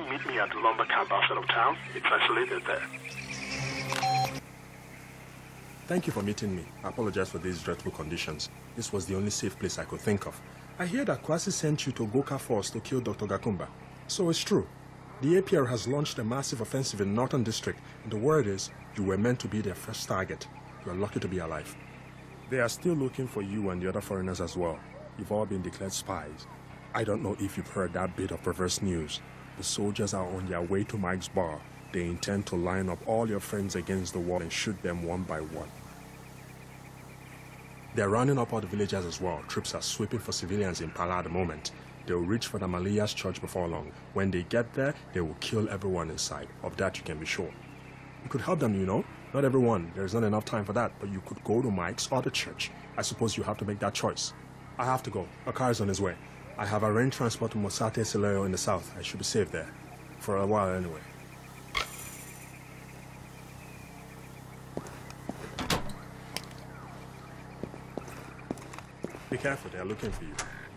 meet me at the lumber camp outside of town. It's isolated there. Thank you for meeting me. I apologize for these dreadful conditions. This was the only safe place I could think of. I hear that Kwasi sent you to Goka Force to kill Dr. Gakumba. So it's true. The APR has launched a massive offensive in Northern District, and the word is you were meant to be their first target. You are lucky to be alive. They are still looking for you and the other foreigners as well. You've all been declared spies. I don't know if you've heard that bit of perverse news. The soldiers are on their way to Mike's bar. They intend to line up all your friends against the wall and shoot them one by one. They're rounding up all the villagers as well. Troops are sweeping for civilians in Pala at the moment. They'll reach for the Malia's church before long. When they get there, they will kill everyone inside. Of that you can be sure. You could help them, you know. Not everyone. There's not enough time for that. But you could go to Mike's or the church. I suppose you have to make that choice. I have to go. A car is on his way. I have arranged transport to Mosate Sileo in the south. I should be safe there. For a while anyway. Be careful, they are looking for you.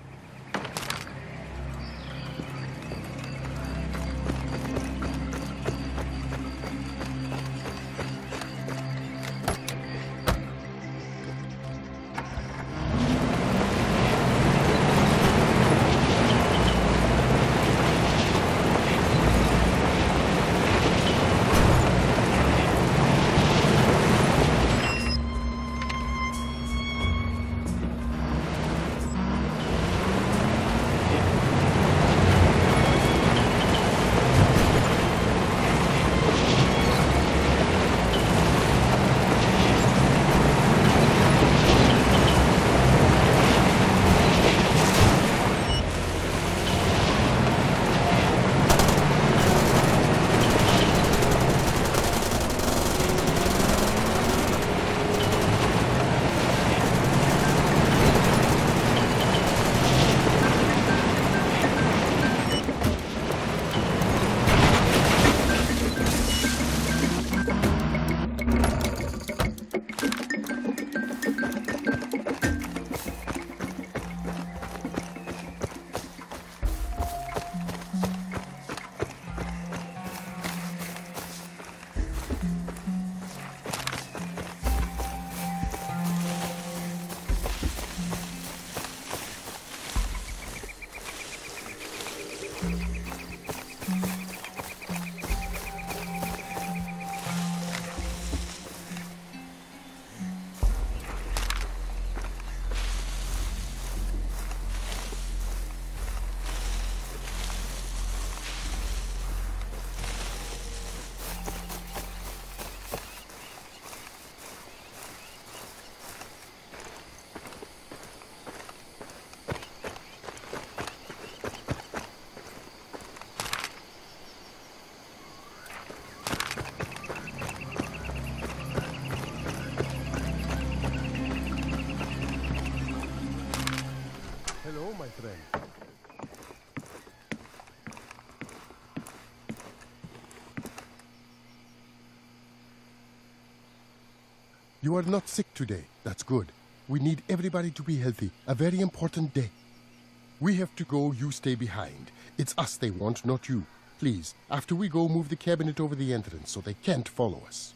My friend. You are not sick today. That's good. We need everybody to be healthy. A very important day. We have to go, you stay behind. It's us they want, not you. Please, after we go, move the cabinet over the entrance so they can't follow us.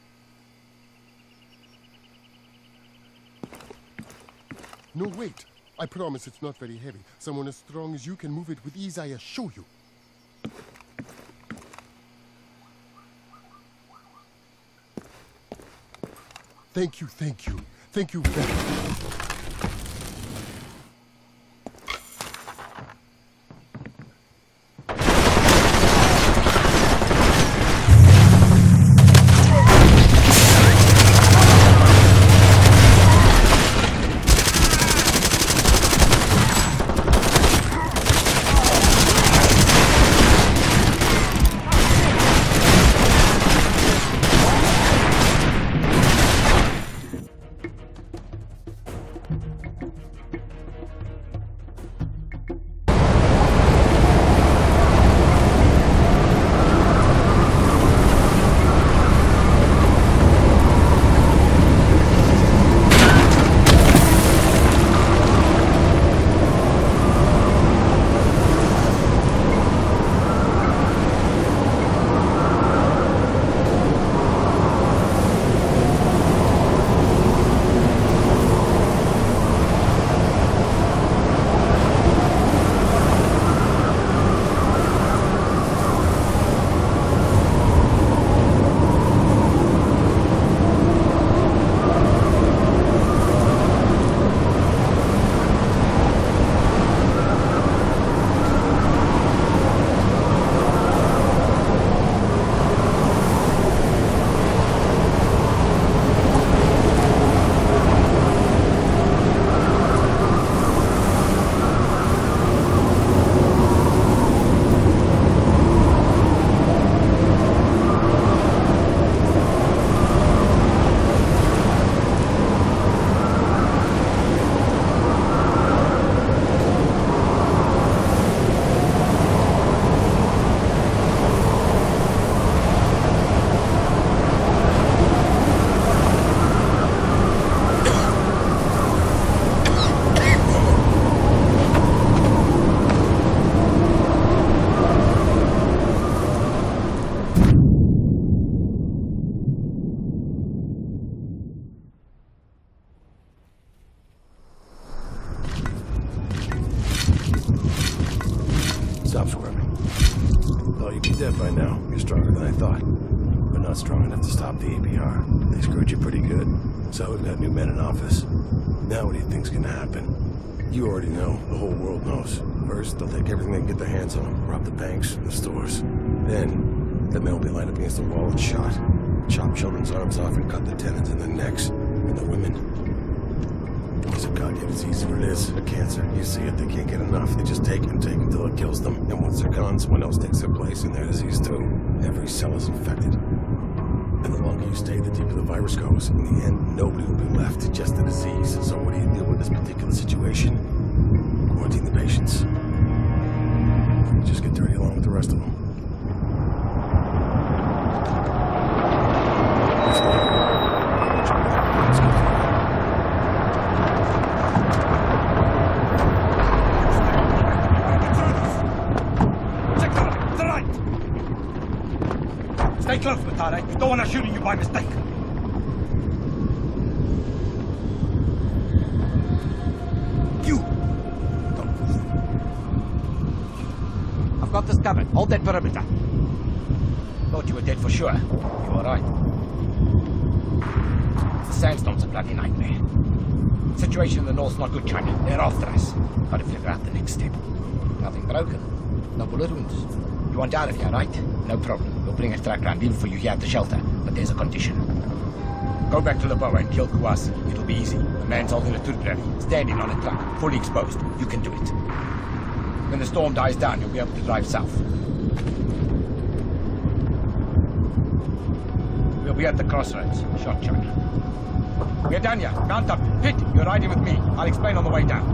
No, wait. I promise it's not very heavy. Someone as strong as you can move it with ease, I assure you. Thank you, thank you. Thank you very much. Oh, you'd be dead by now. You're stronger than I thought. But not strong enough to stop the APR. They screwed you pretty good. So we've got new men in office. Now what do you think's gonna happen? You already know. The whole world knows. First, they'll take everything they can get their hands on. Rob the banks, the stores. Then, the men will be lined up against the wall and shot. Chop children's arms off and cut the tendons in their necks. And the women. It's a goddamn disease, what it is. A cancer. You see it, they can't get enough. They just take until it kills them. And once they're gone, someone else takes their place in their disease too. Every cell is infected. And the longer you stay, the deeper the virus goes. In the end, nobody will be left, just the disease. So what do you do with this particular situation? Quarantine the patients. Just get dirty along with the rest of them. Stay close, Matare. You don't want us shooting you by mistake. You! Don't move. I've got this covered. Hold that perimeter. Thought you were dead for sure. You all right? The sandstorm's a bloody nightmare. Situation in the north's not good, China. They're after us. Gotta figure out the next step. Nothing broken. No bullet wounds. You want out of here, right? No problem. We'll bring a truck round in for you here at the shelter. But there's a condition. Go back to Laboa and kill Kouassi. It'll be easy. The man's holding a turret, standing on a truck, fully exposed. You can do it. When the storm dies down, you'll be able to drive south. We'll be at the crossroads. Shot China. We're done here. Mount up. Pit, you're riding with me. I'll explain on the way down.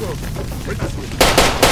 Wait this way.